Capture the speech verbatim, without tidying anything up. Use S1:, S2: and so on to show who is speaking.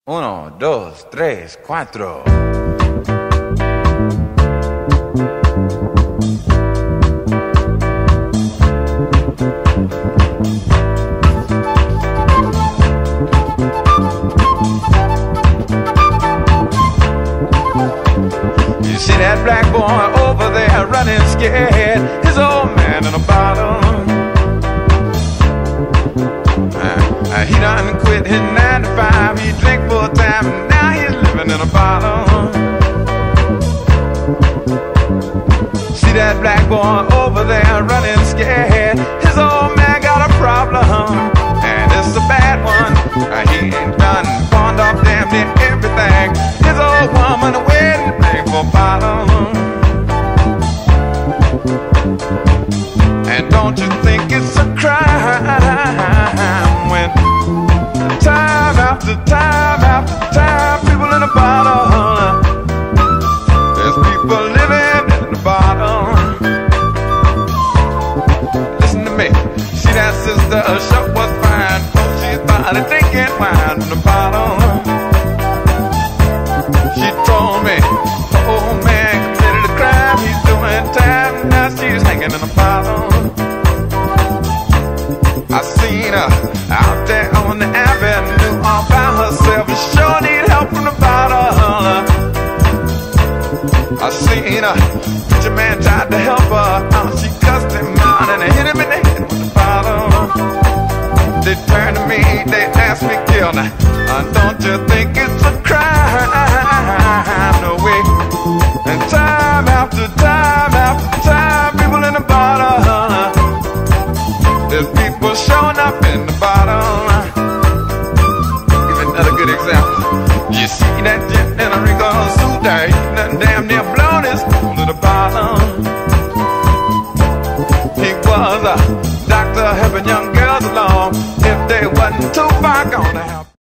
S1: Uno, dos, tres, cuatro. You see that black boy over there running scared, his old man in a bottle. Uh, uh, he done quit his nine to five, he drink full time, and now he's living in a bottle. See that black boy over there running scared, his old man got a problem, and it's a bad one. Uh, he ain't done pawned off damn near everything. His old woman a wedding ring for a bottle. And don't you think it's a crime when time after time after time people in a bottle, there's people living in a bottle. Listen to me, see that sister, her shop was fine, oh she's finally drinking wine in a bottle. She told me, oh man committed a crime, he's doing time, now she's hanging in a bottle. I seen her out there on the avenue all by herself, and sure need help from the bottle. I seen her, preacher man tried to help her, oh, she cussed him out and hit him in the head with the bottle. They turned to me, they asked me, kill now, uh, don't you think it's a crime? No way. And time after time after time, people in the bottle, there's people showing up in the bottle. Give you another good example. You see that gent in a Rico suit there, he done damn near blown his cool to the bottle. He was a doctor helping young girls along, if they wasn't too far gone to help.